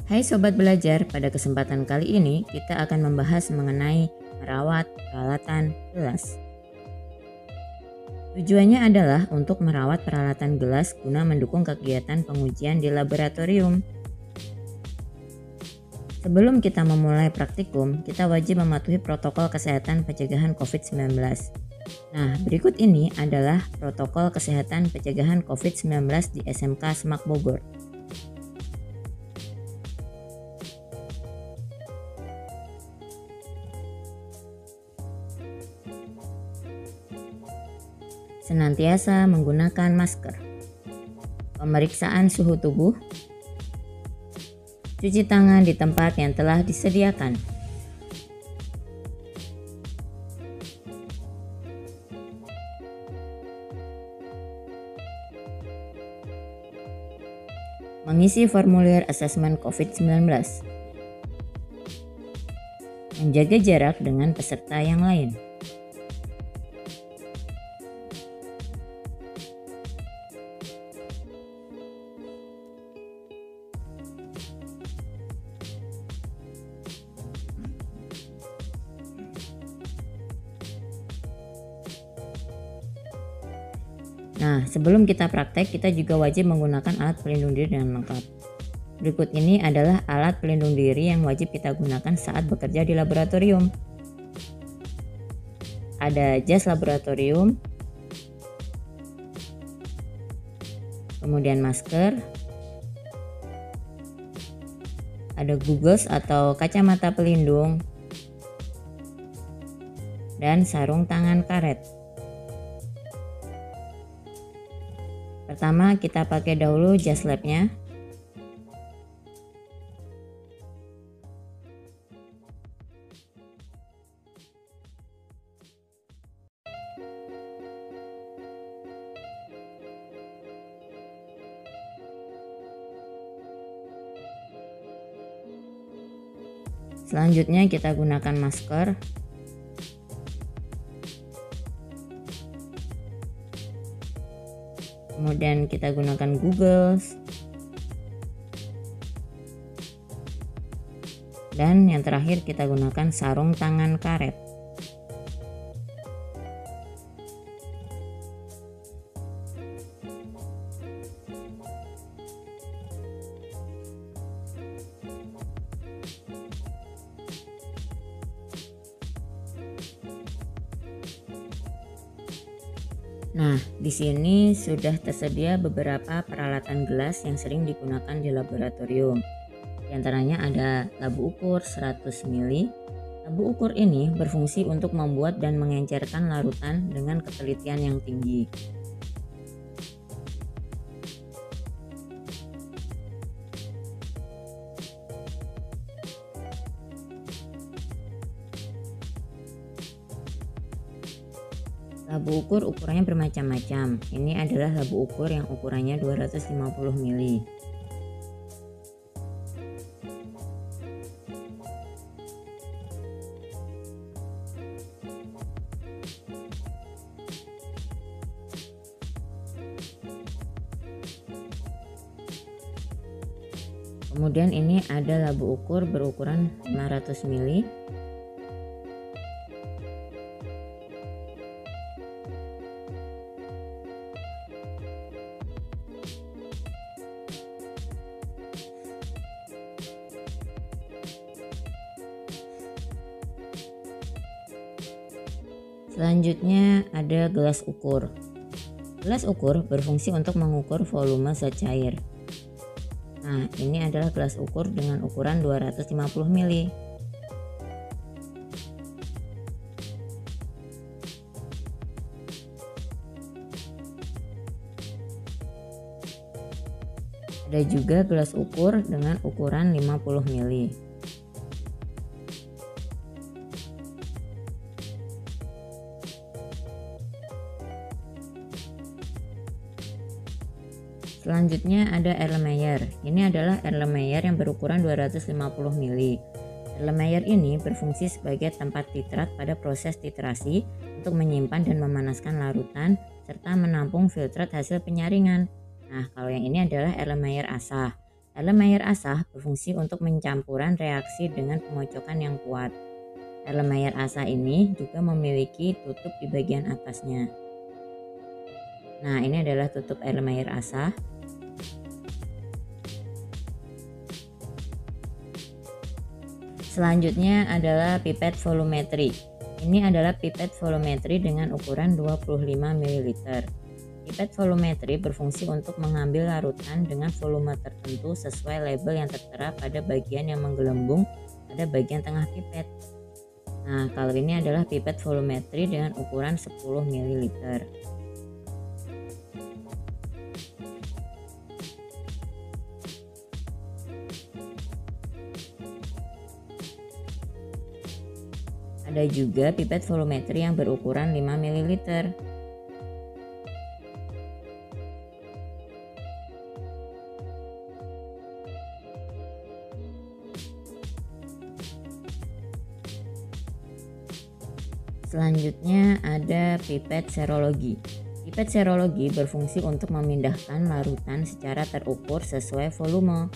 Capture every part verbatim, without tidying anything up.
Hai Sobat Belajar, pada kesempatan kali ini kita akan membahas mengenai merawat peralatan gelas. Tujuannya adalah untuk merawat peralatan gelas guna mendukung kegiatan pengujian di laboratorium. Sebelum kita memulai praktikum, kita wajib mematuhi protokol kesehatan pencegahan covid sembilan belas. Nah, berikut ini adalah protokol kesehatan pencegahan covid sembilan belas di S M K Semak Bogor. Senantiasa menggunakan masker, pemeriksaan suhu tubuh, cuci tangan di tempat yang telah disediakan, mengisi formulir asesmen covid sembilan belas, menjaga jarak dengan peserta yang lain. Nah, sebelum kita praktek, kita juga wajib menggunakan alat pelindung diri dengan lengkap. Berikut ini adalah alat pelindung diri yang wajib kita gunakan saat bekerja di laboratorium. Ada jas laboratorium, kemudian masker, ada goggles atau kacamata pelindung, dan sarung tangan karet. Pertama, kita pakai dahulu jas labnya. Selanjutnya kita gunakan masker. Kemudian kita gunakan goggles. Dan yang terakhir kita gunakan sarung tangan karet. Nah, di sini sudah tersedia beberapa peralatan gelas yang sering digunakan di laboratorium. Di antaranya ada labu ukur seratus mililiter. Labu ukur ini berfungsi untuk membuat dan mengencerkan larutan dengan ketelitian yang tinggi. Labu ukur ukurannya bermacam-macam. Ini adalah labu ukur yang ukurannya dua ratus lima puluh mililiter. Kemudian ini ada labu ukur berukuran lima ratus mililiter. Selanjutnya ada gelas ukur. Gelas ukur berfungsi untuk mengukur volume zat cair. Nah, ini adalah gelas ukur dengan ukuran dua ratus lima puluh mililiter. Ada juga gelas ukur dengan ukuran lima puluh mililiter. Selanjutnya ada Erlenmeyer. Ini adalah Erlenmeyer yang berukuran dua ratus lima puluh mililiter. Erlenmeyer ini berfungsi sebagai tempat titrat pada proses titrasi untuk menyimpan dan memanaskan larutan serta menampung filtrat hasil penyaringan. Nah, kalau yang ini adalah Erlenmeyer asah. Erlenmeyer asah berfungsi untuk mencampuran reaksi dengan pengocokan yang kuat. Erlenmeyer asah ini juga memiliki tutup di bagian atasnya. Nah, ini adalah tutup Erlenmeyer asah. Selanjutnya adalah pipet volumetri. Ini adalah pipet volumetri dengan ukuran dua puluh lima mililiter. Pipet volumetri berfungsi untuk mengambil larutan dengan volume tertentu sesuai label yang tertera pada bagian yang menggelembung pada bagian tengah pipet. Nah, kalau ini adalah pipet volumetri dengan ukuran sepuluh mililiter. Ada juga pipet volumetri yang berukuran lima mililiter. Selanjutnya ada pipet serologi. Pipet serologi berfungsi untuk memindahkan larutan secara terukur sesuai volume.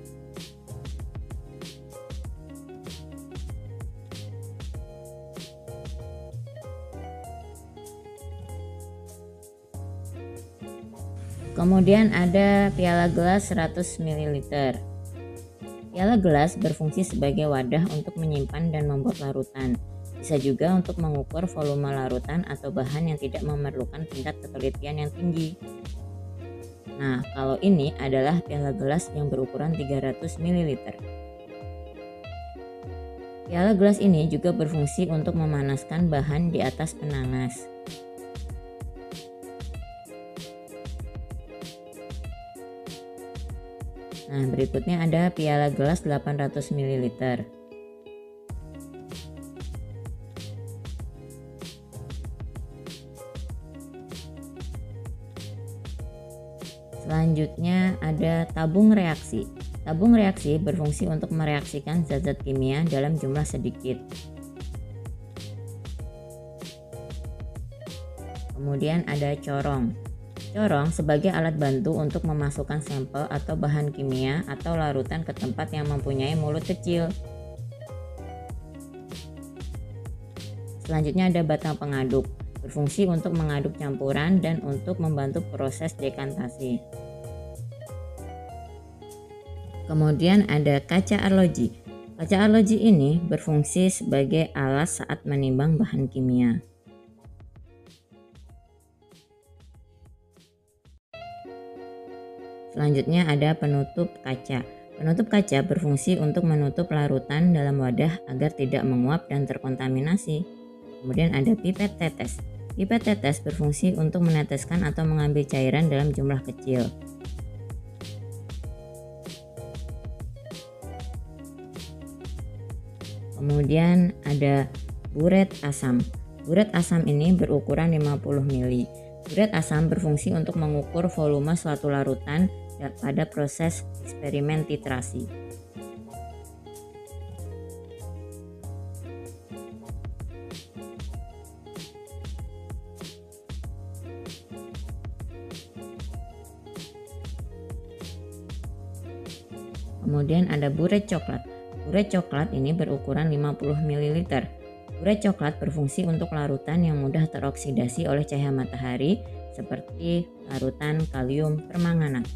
Kemudian ada piala gelas seratus mililiter. Piala gelas berfungsi sebagai wadah untuk menyimpan dan membuat larutan. Bisa juga untuk mengukur volume larutan atau bahan yang tidak memerlukan tingkat ketelitian yang tinggi. Nah, kalau ini adalah piala gelas yang berukuran tiga ratus mililiter. Piala gelas ini juga berfungsi untuk memanaskan bahan di atas penanas. Nah, berikutnya ada piala gelas delapan ratus mililiter. Selanjutnya ada tabung reaksi. Tabung reaksi berfungsi untuk mereaksikan zat-zat kimia dalam jumlah sedikit. Kemudian ada corong. Corong sebagai alat bantu untuk memasukkan sampel atau bahan kimia atau larutan ke tempat yang mempunyai mulut kecil. Selanjutnya ada batang pengaduk. Berfungsi untuk mengaduk campuran dan untuk membantu proses dekantasi. Kemudian ada kaca arloji. Kaca arloji ini berfungsi sebagai alas saat menimbang bahan kimia. Selanjutnya ada penutup kaca. Penutup kaca berfungsi untuk menutup larutan dalam wadah agar tidak menguap dan terkontaminasi. Kemudian ada pipet tetes. Pipet tetes berfungsi untuk meneteskan atau mengambil cairan dalam jumlah kecil. Kemudian ada buret asam. Buret asam ini berukuran lima puluh mililiter. Buret asam berfungsi untuk mengukur volume suatu larutan pada proses eksperimen titrasi. Kemudian ada buret coklat. Buret coklat ini berukuran lima puluh mililiter. Buret coklat berfungsi untuk larutan yang mudah teroksidasi oleh cahaya matahari seperti larutan kalium permanganat.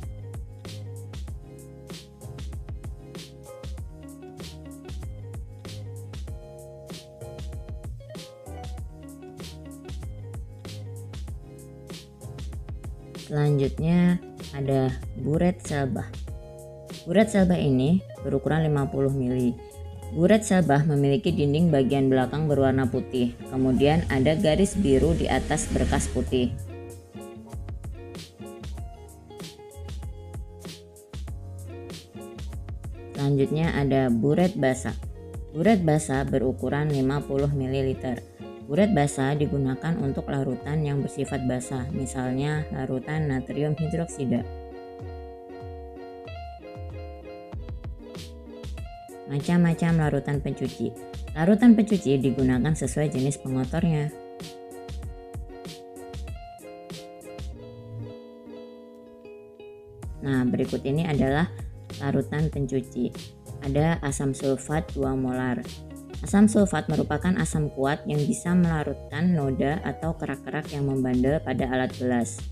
Selanjutnya ada buret selbah. Buret selbah ini berukuran lima puluh mililiter. Buret selbah memiliki dinding bagian belakang berwarna putih, kemudian ada garis biru di atas berkas putih. Selanjutnya ada buret basah. Buret basah berukuran lima puluh mililiter. Buret basah digunakan untuk larutan yang bersifat basah, misalnya larutan natrium hidroksida. Macam-macam larutan pencuci. Larutan pencuci digunakan sesuai jenis pengotornya. Nah, berikut ini adalah larutan pencuci. Ada asam sulfat dua molar. Asam sulfat merupakan asam kuat yang bisa melarutkan noda atau kerak-kerak yang membandel pada alat gelas.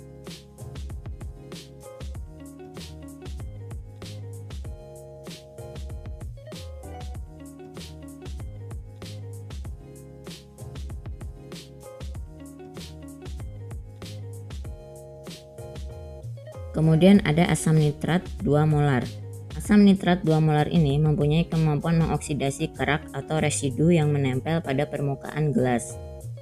Kemudian ada asam nitrat dua molar. Asam nitrat dua molar ini mempunyai kemampuan mengoksidasi kerak atau residu yang menempel pada permukaan gelas.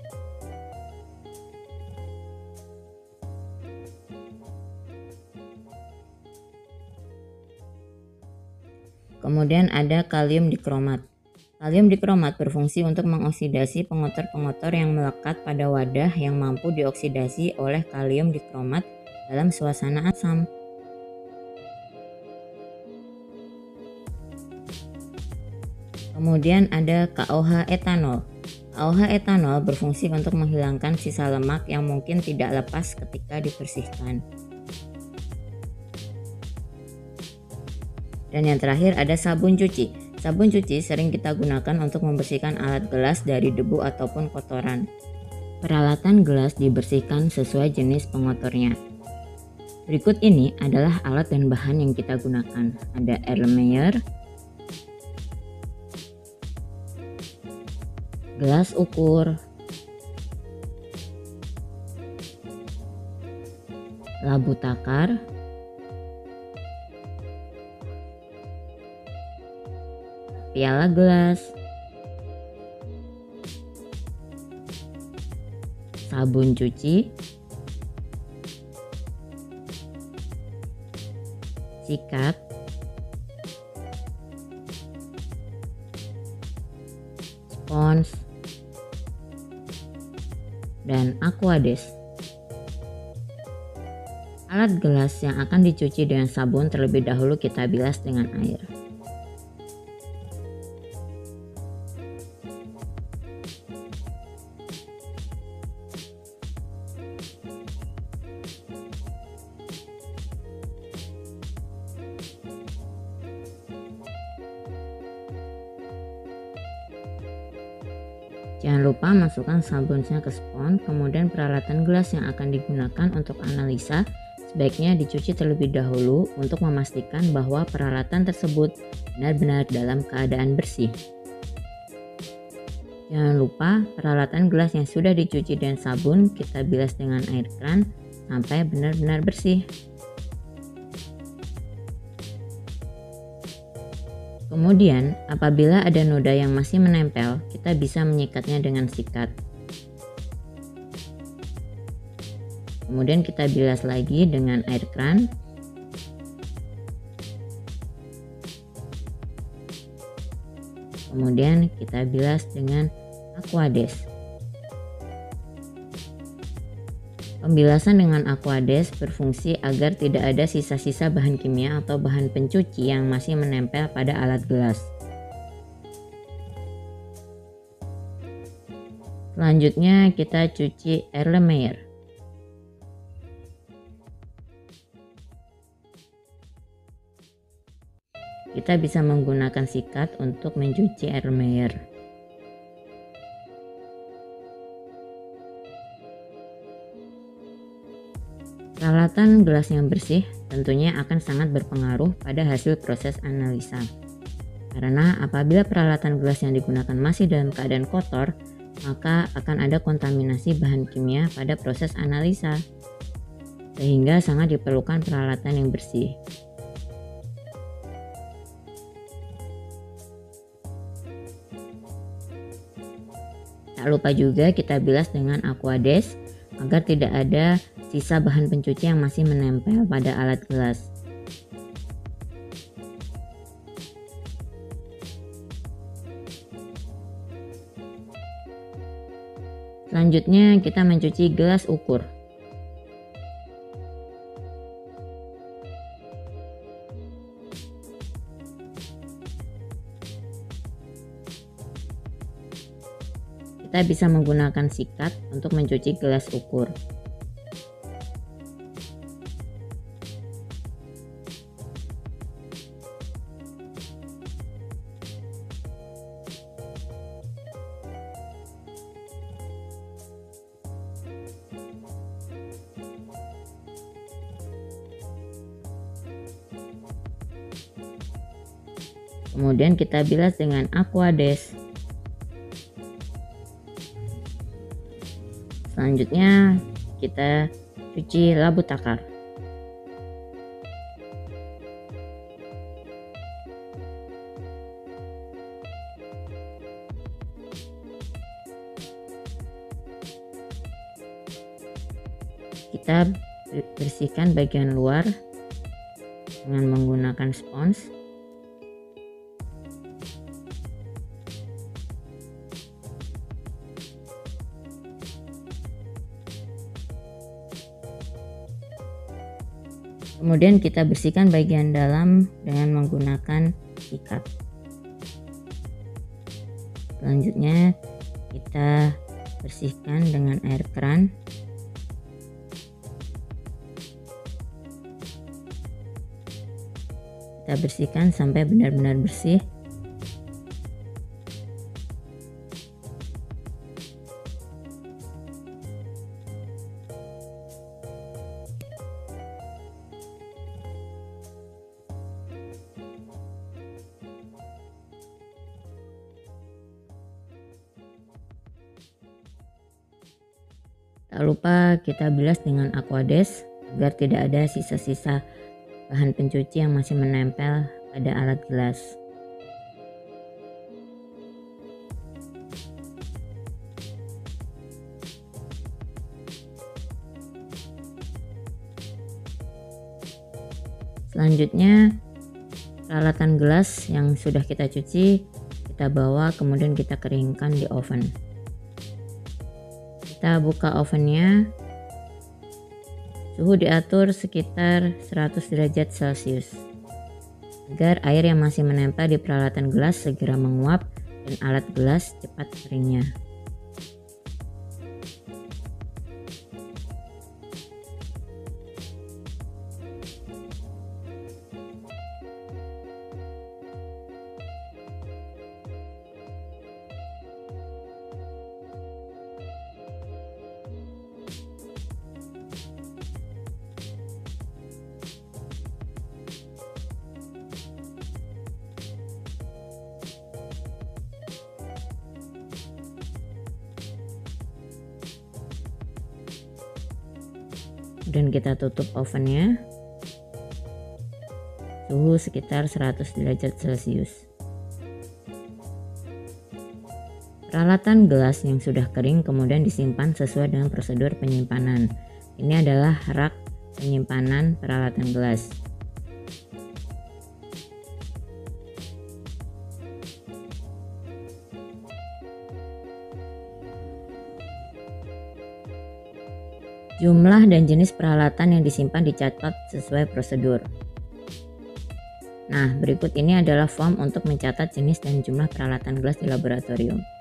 Kemudian ada kalium dikromat. Kalium dikromat berfungsi untuk mengoksidasi pengotor-pengotor yang melekat pada wadah yang mampu dioksidasi oleh kalium dikromat dalam suasana asam. Kemudian ada K O H etanol. K O H etanol berfungsi untuk menghilangkan sisa lemak yang mungkin tidak lepas ketika dibersihkan. Dan yang terakhir ada sabun cuci. Sabun cuci sering kita gunakan untuk membersihkan alat gelas dari debu ataupun kotoran. Peralatan gelas dibersihkan sesuai jenis pengotornya. Berikut ini adalah alat dan bahan yang kita gunakan. Ada Erlenmeyer, gelas ukur, labu takar, piala gelas, sabun cuci, sikat, spons, dan aquades. Alat gelas yang akan dicuci dengan sabun terlebih dahulu kita bilas dengan air. Jangan lupa masukkan sabunnya ke spons, kemudian peralatan gelas yang akan digunakan untuk analisa sebaiknya dicuci terlebih dahulu untuk memastikan bahwa peralatan tersebut benar-benar dalam keadaan bersih. Jangan lupa peralatan gelas yang sudah dicuci dengan sabun kita bilas dengan air keran sampai benar-benar bersih. Kemudian, apabila ada noda yang masih menempel, kita bisa menyikatnya dengan sikat. Kemudian kita bilas lagi dengan air keran. Kemudian kita bilas dengan aquades. Pembilasan dengan aquades berfungsi agar tidak ada sisa-sisa bahan kimia atau bahan pencuci yang masih menempel pada alat gelas. Selanjutnya kita cuci Erlenmeyer. Kita bisa menggunakan sikat untuk mencuci Erlenmeyer. Peralatan gelas yang bersih tentunya akan sangat berpengaruh pada hasil proses analisa. Karena apabila peralatan gelas yang digunakan masih dalam keadaan kotor, maka akan ada kontaminasi bahan kimia pada proses analisa. Sehingga sangat diperlukan peralatan yang bersih. Tak lupa juga kita bilas dengan aquades agar tidak ada sisa bahan pencuci yang masih menempel pada alat gelas. Selanjutnya kita mencuci gelas ukur. Kita bisa menggunakan sikat untuk mencuci gelas ukur. Kemudian kita bilas dengan Aquades. Selanjutnya kita cuci labu takar. Kita bersihkan bagian luar dengan menggunakan spons. Kemudian kita bersihkan bagian dalam dengan menggunakan sikat. Selanjutnya kita bersihkan dengan air keran. Kita bersihkan sampai benar-benar bersih. Tak lupa kita bilas dengan Aquades agar tidak ada sisa-sisa bahan pencuci yang masih menempel pada alat gelas. Selanjutnya peralatan gelas yang sudah kita cuci kita bawa, kemudian kita keringkan di oven. Kita buka ovennya, suhu diatur sekitar seratus derajat celcius agar air yang masih menempel di peralatan gelas segera menguap dan alat gelas cepat keringnya. Dan kita tutup ovennya, suhu sekitar seratus derajat celcius. Peralatan gelas yang sudah kering kemudian disimpan sesuai dengan prosedur penyimpanan. Ini adalah rak penyimpanan peralatan gelas. Jumlah dan jenis peralatan yang disimpan dicatat sesuai prosedur. Nah, berikut ini adalah form untuk mencatat jenis dan jumlah peralatan gelas di laboratorium.